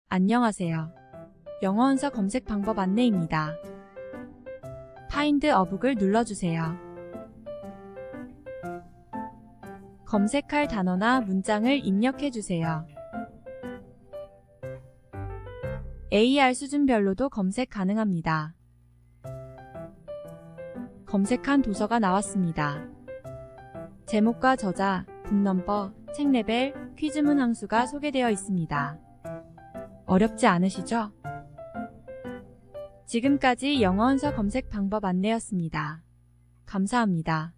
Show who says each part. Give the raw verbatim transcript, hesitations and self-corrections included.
Speaker 1: 안녕하세요. 영어원서 검색 방법 안내입니다. Find a book을 눌러주세요. 검색할 단어나 문장을 입력해주세요. 에이알 수준별로도 검색 가능합니다. 검색한 도서가 나왔습니다. 제목과 저자, 북넘버, 책 레벨, 퀴즈문 항수가 소개되어 있습니다. 어렵지 않으시죠? 지금까지 영어원서 검색 방법 안내였습니다. 감사합니다.